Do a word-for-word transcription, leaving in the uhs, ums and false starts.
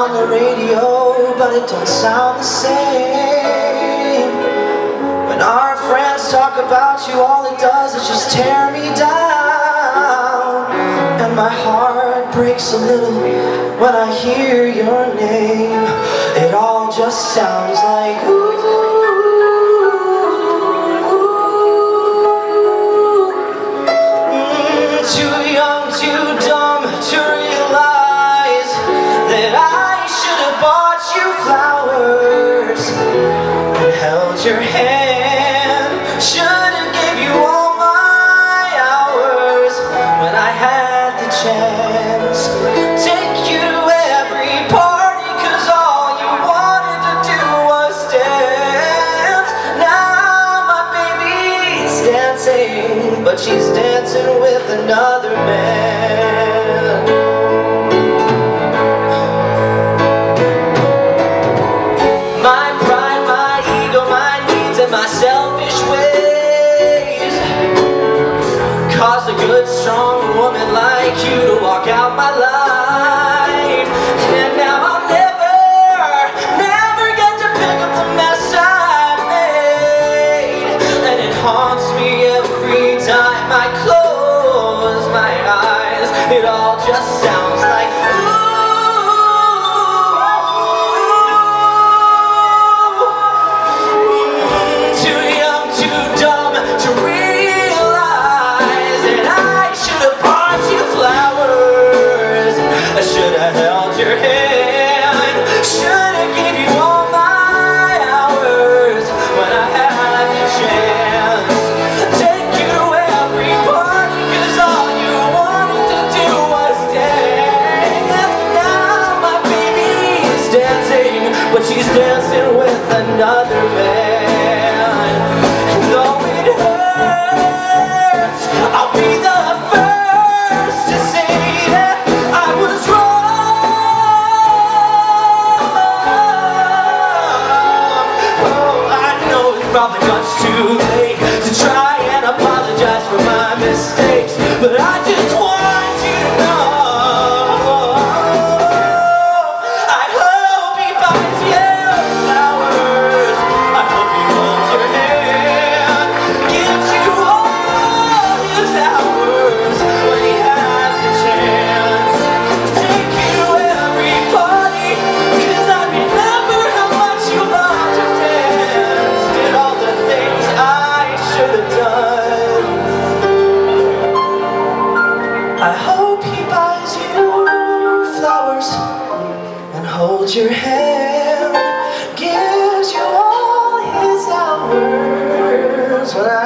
on the radio, but it don't sound the same. When our friends talk about you, all it does is just tear me down. And my heart breaks a little when I hear your name. It all just sounds like ooh. Your hand should've give you all my hours when I had the chance. Take you to every party, cause all you wanted to do was dance. Now my baby's dancing, but she's dancing with another man. Caused a good, strong woman like you to walk out my life. And now I'll never, never get to pick up the mess I made. And it haunts me every time I close my eyes. It all just sounds like ooh. Too young, too dumb to realize I should have held your hand, should have give you all my hours when I had the chance. Take you to every party, cause all you wanted to do was dance. Now my baby is dancing, but she's dancing with another man. And though it hurts, I'll be the first to say that I was wrong. Probably much too late to try and apologize for my mistakes, but I just want you to know I hope he buys you flowers. I hope he holds your hand, gives you all his hours when he has the chance. Take you to every party, cause I remember how much you love to dance. I hope he buys you flowers and holds your hand, gives you all his hours when I